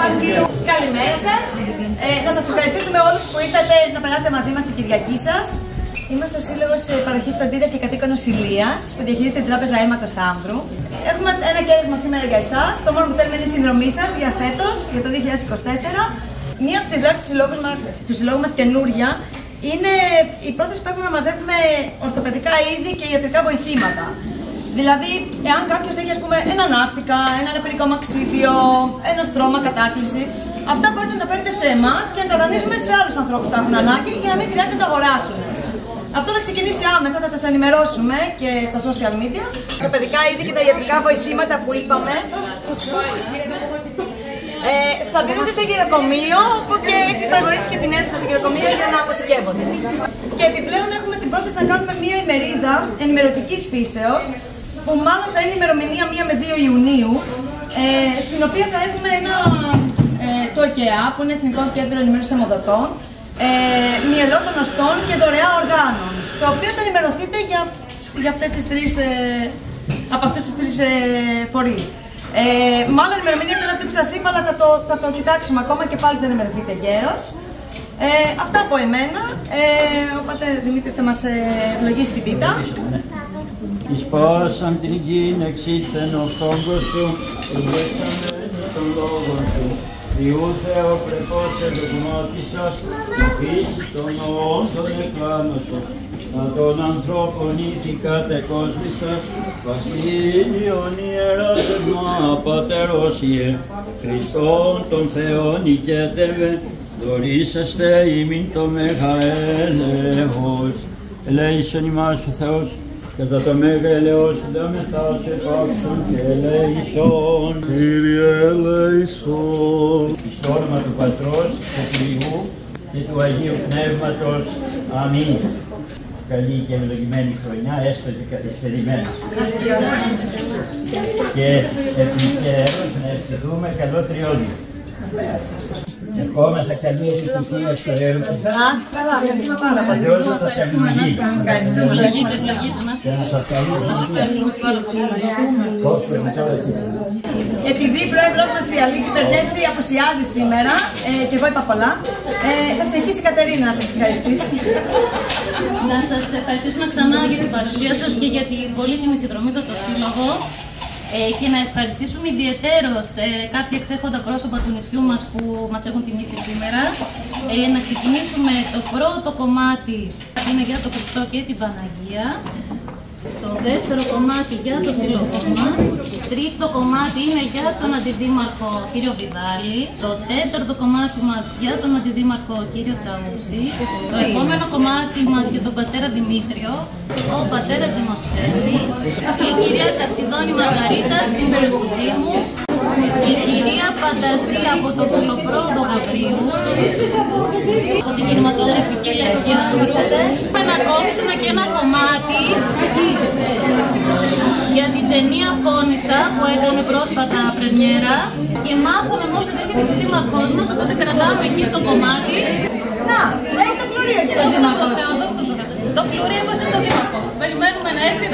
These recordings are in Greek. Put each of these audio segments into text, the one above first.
Μαρτίου. Καλημέρα σας. Να σας ευχαριστήσουμε όλους που ήρθατε να περάσετε μαζί μας την Κυριακή σας. Είμαστε ο Σύλλογος Παροχής Φροντίδας και Κατοίκων Νοσηλείας που διαχειρίζεται την Τράπεζα Αίματος Άνδρου. Έχουμε ένα κέρασμα σήμερα για εσάς. Το μόνο που θέλουμε είναι η συνδρομή σας για φέτος, για το 2024. Μία από τις δράσεις του συλλόγου μας καινούρια είναι η πρόθεση που έχουμε να μαζεύουμε ορθοπαιδικά είδη και ιατρικά βοηθήματα. Δηλαδή, εάν κάποιος έχει ας πούμε έναν άρθικα, ένα νεπρικό μαξίδιο, ένα στρώμα κατάκλησης, αυτά μπορείτε να τα παίρνετε σε εμάς και να τα δανείζουμε σε άλλους ανθρώπους που τα έχουν ανάγκη για να μην χρειάζεται να τα αγοράσουν. Αυτό θα ξεκινήσει άμεσα, θα σας ενημερώσουμε και στα social media. Τα παιδικά είδη και τα ιατρικά βοηθήματα που είπαμε θα δίνονται στο γυροκομείο, όπου και έχει παραγωνίσει και την αίθουσα του γυροκομείου για να αποθηκεύονται. Και επιπλέον έχουμε την πρόθεση να κάνουμε μία ημερίδα ενημερωτικής φύσεως, που μάλλον θα είναι η ημερομηνία 1 με 2 Ιουνίου, στην οποία θα έχουμε το ΕΚΕΑ, που είναι Εθνικό Κέντρο Ενημέρωσης Αιμοδοτών, μυελό των οστών και δωρεά οργάνων, στο οποίο θα ενημερωθείτε για αυτές τις από αυτούς τους τρεις φορείς. Μάλλον η ημερομηνία δεν είναι αυτή που σας είπα, αλλά θα το κοιτάξουμε ακόμα και πάλι δεν ενημερωθείτε γέρος. Αυτά από εμένα. Ο πατέρ Δημήτρης θα μας ευλογήσει την πίτα. Εις πάσαν την γην εξήλθεν ο φόγκος σου, ευδέξαμενη των λόγων σου. Ιού Θεό πρεπότσε δογμάτισας, πίση των όντων εκλάμωσος. Να των ανθρώπων ήθικα τεκόσμησας, βασίλειον ιεράτευμα πατερός Ιε, Χριστόν τον Θεόν οικέτευε, δωρήσαστε ημίν το μεγαέλεος. Ελέησον ημάς ο Θεός, κατά το μέγα ελεός δάμεθα σε πάψον και ελέησον. Κύριε ελέησον. Εις το όνομα του Πατρός, του Υιού και του Αγίου Πνεύματος. Αμήν. Καλή και ευλογημένη χρονιά, έστω και καθυστερημένα. Και επιτέλους να ευχηθούμε καλό τριώδιο. Ευχόμαστε καλή επιτυχία στο έργο. Ο Θεός θα σας ευλογεί. Επειδή η πρόεδρος μας η Αλίκη Περτέση απουσιάζει σήμερα, και εγώ είπα πολλά, θα συνεχίσει η Κατερίνα να σας ευχαριστήσει. Να σας ευχαριστήσουμε ξανά για την παρουσία σας και για την πολύτιμη συνδρομή σας στο Σύλλογο. Και να ευχαριστήσουμε ιδιαιτέρως κάποια εξέχοντα πρόσωπα του νησιού μας που μας έχουν τιμήσει σήμερα. Να ξεκινήσουμε το πρώτο κομμάτι είναι για το Χριστό και την Παναγία. Το δεύτερο κομμάτι για το σύλλογο μας. Τρίτο κομμάτι είναι για τον Αντιδήμαρχο κύριο Βιδάλη. Το τέταρτο κομμάτι μας για τον Αντιδήμαρχο κύριο Τσαούση. Το επόμενο κομμάτι μας για τον πατέρα Δημήτριο. Ο πατέρας Δημοσθένης. Η κυρία Κασιδόνη Μαργαρίτα, σύμβουλος του Δήμου. Η κυρία Φαντασία από το Πουλοπρόδο Γαβρίου. Από την κινηματογραφική Λέσχη Άνδρου. Να κόψουμε και ένα κομμάτι για την ταινία Φώνησα που έκανε πρόσφατα πρεμιέρα και μάθαμε μόλις ότι έρχεται ο δήμαρχός μας, οπότε κρατάμε εκεί το κομμάτι. Να, λέει το φλουρίο και το δήμαρχος. Το φλουρίο έβασε στο δήμαρχο. Περιμένουμε να έρθει να...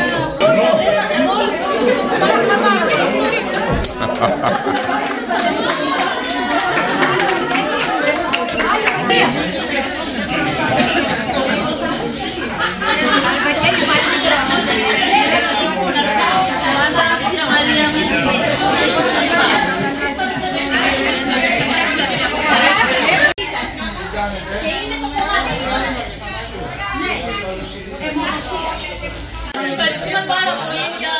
Ευχαριστούμε πάρα πολύ για